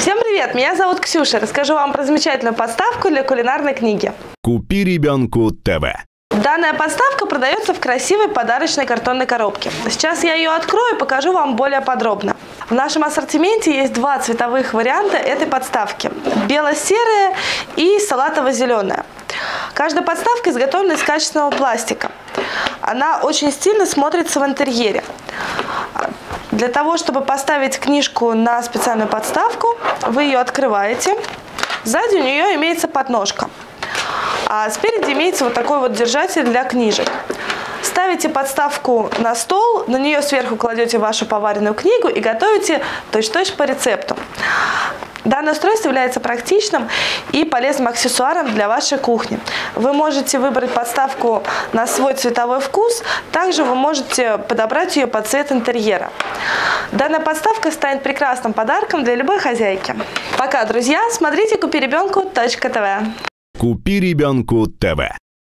Всем привет! Меня зовут Ксюша. Расскажу вам про замечательную подставку для кулинарной книги. Купи ребенку ТВ. Данная подставка продается в красивой подарочной картонной коробке. Сейчас я ее открою и покажу вам более подробно. В нашем ассортименте есть два цветовых варианта этой подставки. Бело-серая и салатово-зеленая. Каждая подставка изготовлена из качественного пластика. Она очень стильно смотрится в интерьере. Для того, чтобы поставить книжку на специальную подставку, вы ее открываете. Сзади у нее имеется подножка. А спереди имеется вот такой вот держатель для книжек. Ставите подставку на стол, на нее сверху кладете вашу поваренную книгу и готовите точь-в-точь по рецепту. Данное устройство является практичным и полезным аксессуаром для вашей кухни. Вы можете выбрать подставку на свой цветовой вкус, также вы можете подобрать ее под цвет интерьера. Данная подставка станет прекрасным подарком для любой хозяйки. Пока, друзья, смотрите купиребенку.тв. Купи ребенку ТВ.